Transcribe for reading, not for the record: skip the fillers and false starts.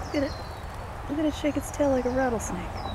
Look at it. Look at it shake its tail like a rattlesnake.